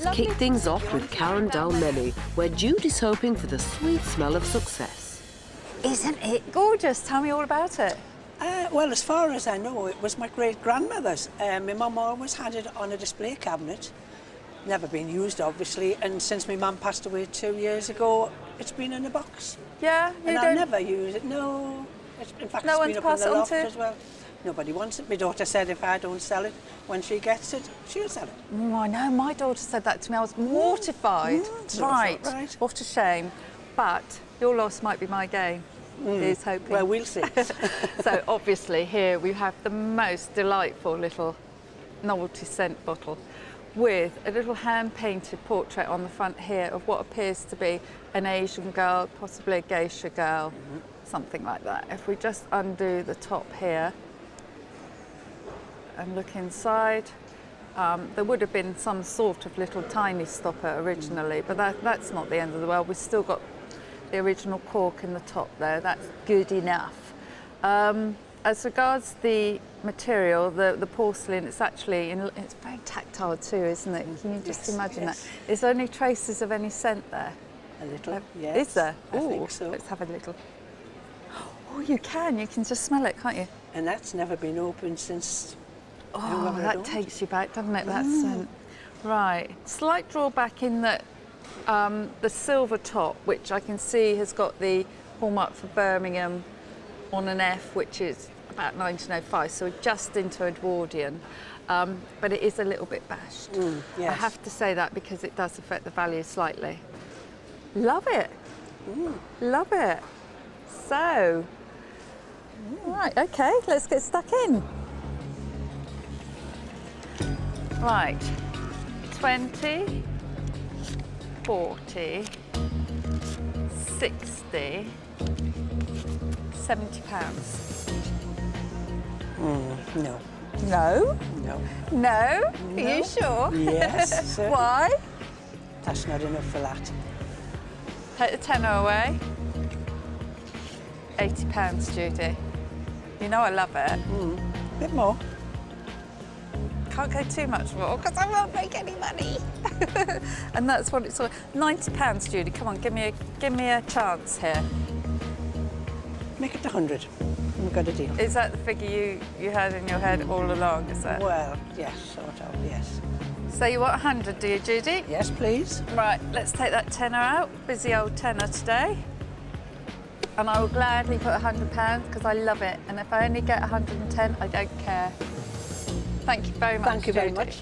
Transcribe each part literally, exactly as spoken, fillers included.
kick things off with Carindale Menu, where Jude is hoping for the sweet smell of success. Isn't it gorgeous? Tell me all about it. Uh, well, as far as I know, it was my great-grandmother's. Uh, my mum always had it on a display cabinet. Never been used, obviously, and since my mum passed away two years ago, it's been in a box. Yeah, you and don't... I never use it, no. It's, in fact, no it's been up in the loft as well. Nobody wants it. My daughter said if I don't sell it, when she gets it, she'll sell it. Oh, I know. My daughter said that to me. I was mortified. Mm, right. right. What a shame. But your loss might be my gain. Mm. Here's hoping. Well, we'll see. So, obviously, here we have the most delightful little novelty scent bottle with a little hand-painted portrait on the front here of what appears to be an Asian girl, possibly a geisha girl, mm-hmm. something like that. If we just undo the top here and look inside, um, there would have been some sort of little tiny stopper originally, but that, that's not the end of the world. We've still got the original cork in the top there. That's good enough. Um, as regards the material, the, the porcelain, it's actually, in, it's very tactile too, isn't it? Can you just yes, imagine yes. that? Is there any traces of any scent there? A little, uh, yes. Is there? I Ooh, think so. Let's have a little. Oh, you can. You can just smell it, can't you? And that's never been opened since... Oh, that takes you back, doesn't it, that mm. scent? Right. Slight drawback in that um, the silver top, which I can see has got the hallmark for Birmingham on an F, which is about nineteen oh five, so just into Edwardian. Um, but it is a little bit bashed. Mm, yes. I have to say that because it does affect the value slightly. Love it. Mm. Love it. So, mm. right, okay, let's get stuck in. Right, twenty, forty, sixty, seventy pounds. Mm, no. No? No. No? No. Are you sure? Yes. Why? That's not enough for that. Take the tenner away. eighty pounds, Judy. You know I love it. Mm. A bit more. Can't go too much more because I won't make any money. And that's what it's all. ninety pounds, Judy. Come on, give me a give me a chance here. Make it a hundred. We've got a deal. Is that the figure you you had in your head all along? Is it? Well, yes, sort of. Yes. So you want a hundred, do you, Judy? Yes, please. Right. Let's take that tenner out. Busy old tenner today. And I will gladly put a hundred pounds because I love it. And if I only get a hundred and ten, I don't care. Thank you very much. Thank you very much.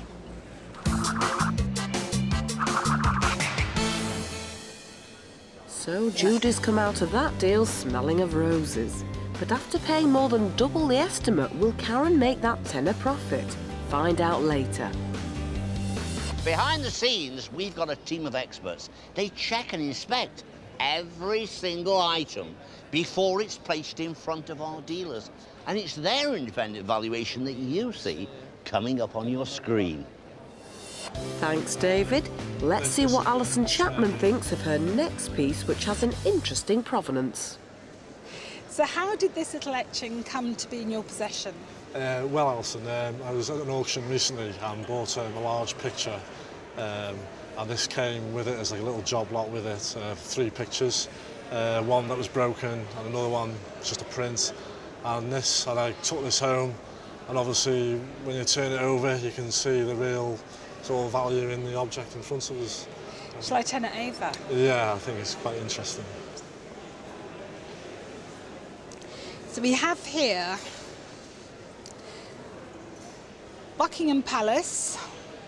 So Jude has come out of that deal smelling of roses. But after paying more than double the estimate, will Karen make that tenner profit? Find out later. Behind the scenes, we've got a team of experts. They check and inspect every single item before it's placed in front of our dealers. And it's their independent valuation that you see coming up on your screen. Thanks, David. Let's see what Alison Chapman thinks of her next piece, which has an interesting provenance. So how did this little etching come to be in your possession? Uh, well, Alison, um, I was at an auction recently and bought um, a large picture, um, and this came with it as like a little job lot with it, uh, three pictures, uh, one that was broken and another one just a print, and this, and I took this home, and obviously when you turn it over you can see the real sort of value in the object in front of us. Shall I turn it over? Yeah, I think it's quite interesting. So we have here Buckingham Palace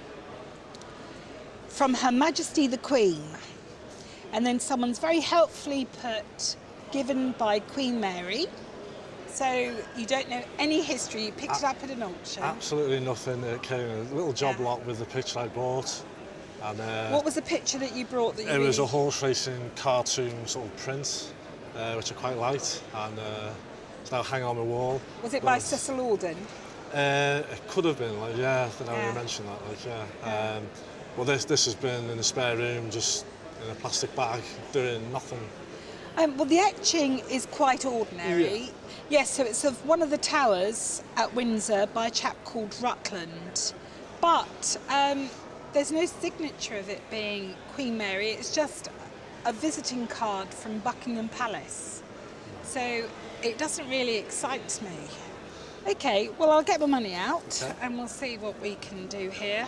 from Her Majesty the Queen, and then someone's very helpfully put given by Queen Mary. So you don't know any history, you picked it up at an auction? Absolutely nothing. It came in a little job yeah. lot with the picture I bought. And, uh, what was the picture that you brought that you It really... was a horse racing cartoon sort of print, uh, which I quite liked, and uh, it's now hanging on my wall. Was it but, by Cecil Auden? Uh, it could have been, like, yeah, I don't know yeah. you mentioned that, like, yeah. yeah. Um, well, this, this has been in the spare room, just in a plastic bag, doing nothing. Um, well, the etching is quite ordinary. Yeah. Yes, so it's of one of the towers at Windsor by a chap called Rutland. But um, there's no signature of it being Queen Mary. It's just a visiting card from Buckingham Palace. So it doesn't really excite me. Okay, well, I'll get my money out okay. and we'll see what we can do here.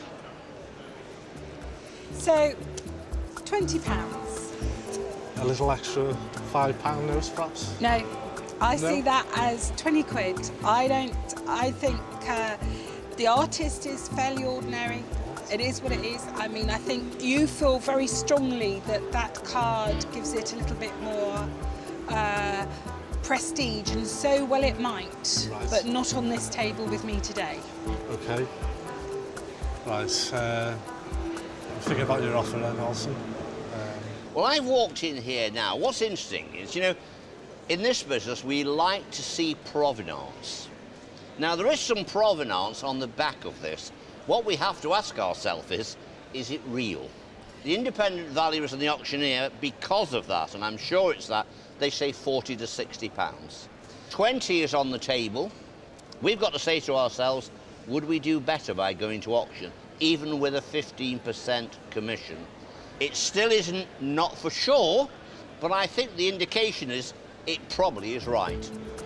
So, twenty pounds. A little extra five pound notes, perhaps? No, I no? see that as twenty quid. I don't, I think uh, the artist is fairly ordinary. It is what it is. I mean, I think you feel very strongly that that card gives it a little bit more uh, prestige, and so well it might, right. but not on this table with me today. Okay. Right. Uh, I'm thinking about your offer then, Alison. Well, I've walked in here now. What's interesting is, you know, in this business, we like to see provenance. Now, there is some provenance on the back of this. What we have to ask ourselves is, is it real? The independent valuers and the auctioneer, because of that, and I'm sure it's that, they say forty to sixty pounds. twenty is on the table. We've got to say to ourselves, would we do better by going to auction, even with a fifteen percent commission? It still isn't not for sure, but I think the indication is it probably is right.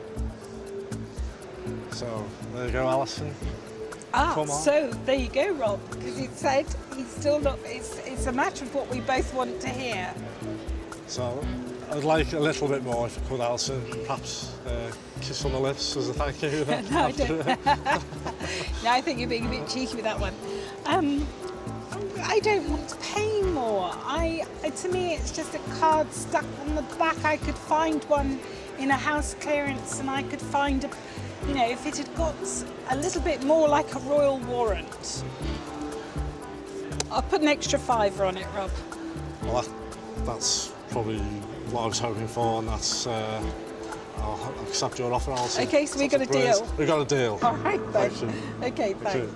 So, there you go, Alison. Ah, so there you go, Rob, because he said he's still not, it's, it's a matter of what we both want to hear. So, I'd like a little bit more if I could, Alison. Perhaps uh, kiss on the lips as a thank you. no, I don't. No, I think you're being a bit cheeky with that one. Um, I don't want to pay more. I, to me, it's just a card stuck on the back. I could find one in a house clearance, and I could find a, you know, if it had got a little bit more like a royal warrant. I'll put an extra fiver on it, Rob. Well, that, that's probably what I was hoping for, and that's. Uh, I'll accept your offer, Alison. Okay, so we got a deal. We got a deal. All right, then. Okay, thanks.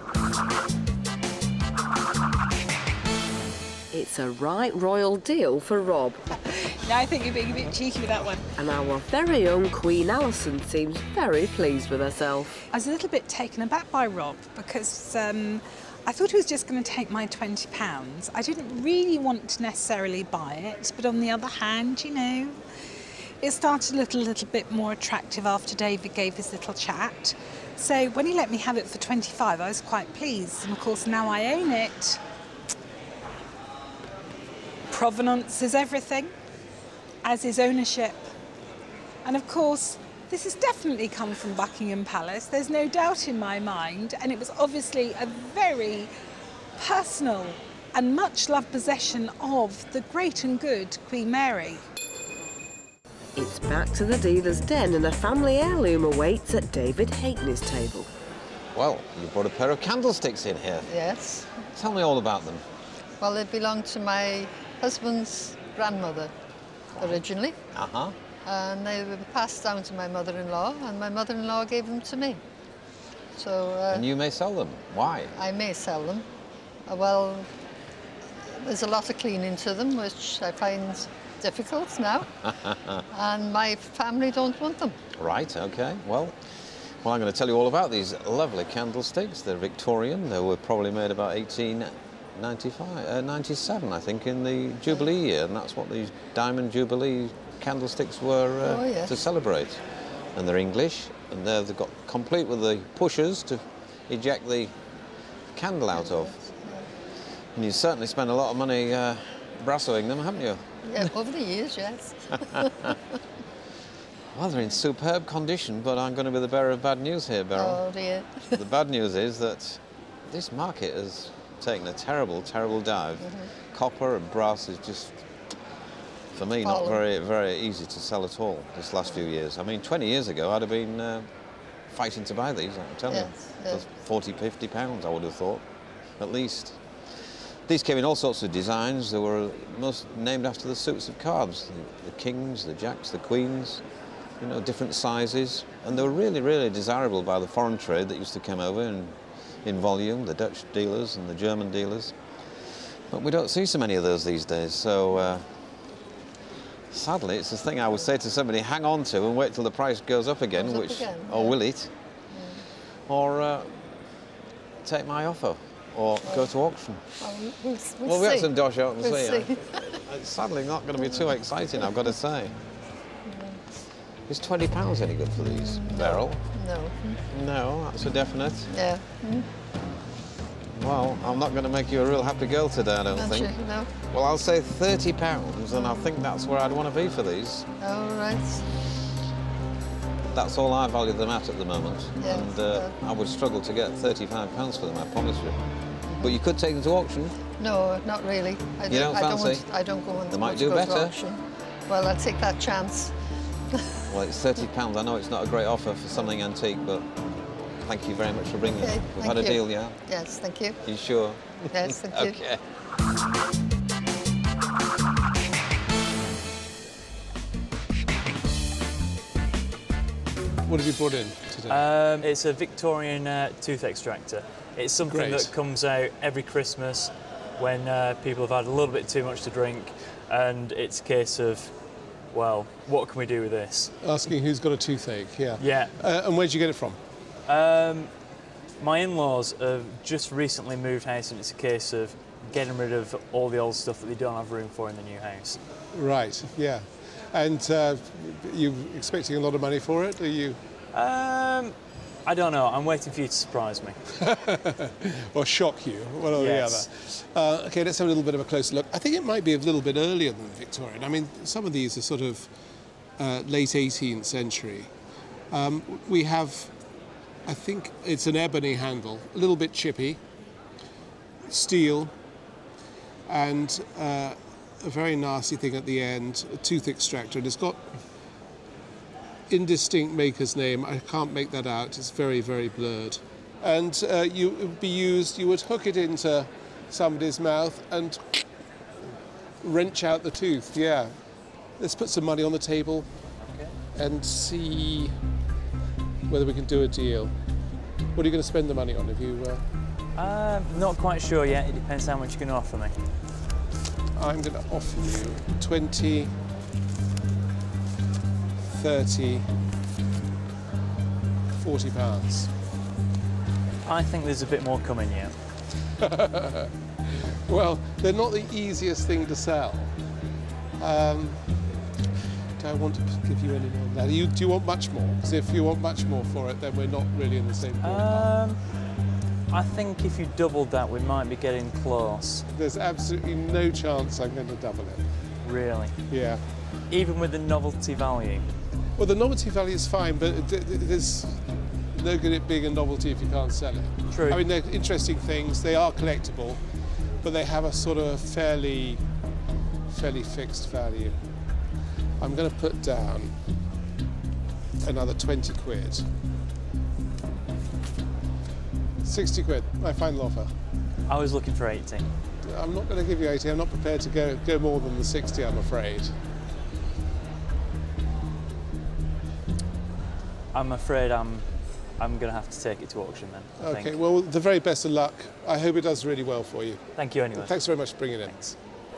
It's a right royal deal for Rob. No, I think you're being a bit cheeky with that one. And our very own Queen Alison seems very pleased with herself. I was a little bit taken aback by Rob because um, I thought he was just going to take my twenty pounds. I didn't really want to necessarily buy it, but on the other hand, you know, it started a little, little bit more attractive after David gave his little chat. So when he let me have it for twenty-five, I was quite pleased. And of course, now I own it. Provenance is everything, as is ownership. And of course, this has definitely come from Buckingham Palace. There's no doubt in my mind. And it was obviously a very personal and much loved possession of the great and good Queen Mary. It's back to the dealer's den, and a family heirloom awaits at David Hakeney's table. Well, you brought a pair of candlesticks in here. Yes. Tell me all about them. Well, they belonged to my husband's grandmother originally. Uh-huh. And they were passed down to my mother-in-law, and my mother-in-law gave them to me. So. Uh, and you may sell them. Why? I may sell them. Uh, well, there's a lot of cleaning to them, which I find difficult now. And my family don't want them. Right, okay. Well, well, I'm going to tell you all about these lovely candlesticks. They're Victorian. They were probably made about eighteen ninety-five, uh, ninety-seven, I think, in the Jubilee year, and that's what these Diamond Jubilee candlesticks were uh, oh, yes. to celebrate. And they're English, and they've got complete with the pushers to eject the candle out of. And you certainly spent a lot of money uh, brassoing them, haven't you? Yeah, over the years, yes. Well, they're in superb condition, but I'm going to be the bearer of bad news here, Beryl. Oh, dear. The bad news is that this market has taken a terrible, terrible dive. Mm-hmm. Copper and brass is just, for me, not very, very easy to sell at all this last few years. I mean, twenty years ago, I'd have been uh, fighting to buy these, I'm telling yes, you. yes. For forty, fifty pounds, I would have thought, at least. These came in all sorts of designs. They were most named after the suits of cards. The, the kings, the jacks, the queens, you know, different sizes. And they were really, really desirable by the foreign trade that used to come over in, in volume, the Dutch dealers and the German dealers. But we don't see so many of those these days. So, uh, sadly, it's the thing I would say to somebody, hang on to and wait till the price goes up again, goes which, up again, or yeah. will it? Yeah. Or uh, take my offer. or go to auction. Well, we'll, we'll, Well, we have to dash out and We'll see. see. It's sadly not going to be too exciting, I've got to say. Is twenty pounds any good for these? Beryl? No. No, that's a definite. Yeah. Well, I'm not going to make you a real happy girl today, I don't Don't think. you? No. Well, I'll say thirty pounds, and I think that's where I'd want to be for these. All right. That's all I value them at at the moment. Yeah, And uh, yeah. I would struggle to get thirty-five pounds for them, I promise you. But you could take them to auction. No, not really. I You don't I don't, fancy? want, I don't go on They might to do go to better. auction. Well, I'll take that chance. Well, it's thirty pounds. I know it's not a great offer for something antique, but thank you very much for bringing Okay, it. We've thank had a you. deal, yeah? Yes, thank you. You sure? Yes, thank you. Okay. What have you brought in today? Um, it's a Victorian uh, tooth extractor. It's something Great. that comes out every Christmas when uh, people have had a little bit too much to drink, and it's a case of, well, what can we do with this? Asking who's got a toothache, yeah. Yeah. Uh, and where'd you get it from? Um, my in-laws have just recently moved house, and it's a case of getting rid of all the old stuff that they don't have room for in the new house. Right, yeah. And uh, you expecting a lot of money for it? Are you? Um, I don't know. I'm waiting for you to surprise me. Or shock you, one or Yes. the other. Uh, okay, let's have a little bit of a closer look. I think it might be a little bit earlier than Victorian. I mean, some of these are sort of uh, late eighteenth century. Um, we have, I think it's an ebony handle, a little bit chippy, steel, and uh, a very nasty thing at the end, a tooth extractor, and it's got indistinct maker's name. I can't make that out. It's very, very blurred. And uh, you it would be used, you would hook it into somebody's mouth and wrench out the tooth, yeah. Let's put some money on the table and see whether we can do a deal. What are you going to spend the money on? Have you? Uh... Um, not quite sure yet. It depends how much you're going to offer me. I'm going to offer you twenty, thirty, forty pounds. I think there's a bit more coming yet. Well, they're not the easiest thing to sell. Um, do I want to give you any more than that? Do you, do you want much more? Because if you want much more for it, then we're not really in the same ballpark. Um, I think if you doubled that, we might be getting close. There's absolutely no chance I'm going to double it. Really? Yeah. Even with the novelty value? Well, the novelty value is fine, but it- it- there's no good at being a novelty if you can't sell it. True. I mean, they're interesting things. They are collectible, but they have a sort of fairly, fairly fixed value. I'm going to put down another twenty quid. sixty quid, my final offer. I was looking for eighty. I'm not going to give you eighty. I'm not prepared to go, go more than the sixty, I'm afraid. I'm afraid I'm, I'm going to have to take it to auction then. I Okay, think. well, the very best of luck. I hope it does really well for you. Thank you anyway. Thanks very much for bringing it in. Thanks.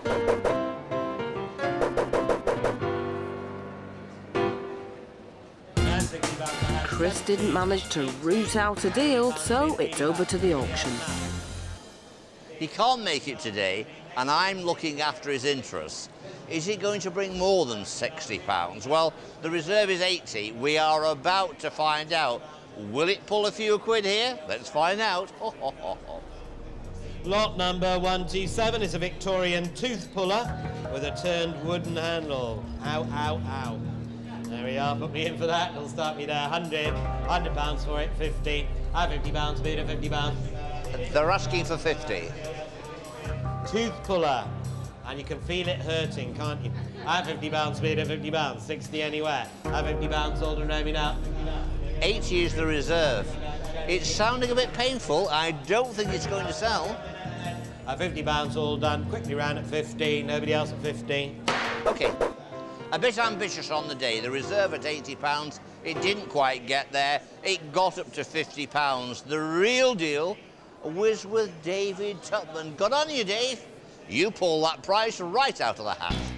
Chris didn't manage to root out a deal, so it's over to the auction. He can't make it today, and I'm looking after his interests. Is he going to bring more than sixty pounds? Well, the reserve is eighty. We are about to find out. Will it pull a few quid here? Let's find out. Lot number one two seven is a Victorian tooth puller with a turned wooden handle. Ow, ow, ow. There we are, put me in for that. It'll start me there. one hundred, one hundred pounds for it, fifty. I have fifty pounds, bid fifty pounds. They're asking for fifty. Tooth puller. And you can feel it hurting, can't you? I have fifty pounds, bid fifty pounds. sixty anywhere. I have fifty pounds, sold and roaming out. eighty is the reserve. It's sounding a bit painful. I don't think it's going to sell. I have fifty pounds all done. Quickly round at fifty. Nobody else at fifty. OK. A bit ambitious on the day. The reserve at eighty pounds. It didn't quite get there. It got up to fifty pounds. The real deal was with David Tupman. Good on you, Dave. You pull that price right out of the hat.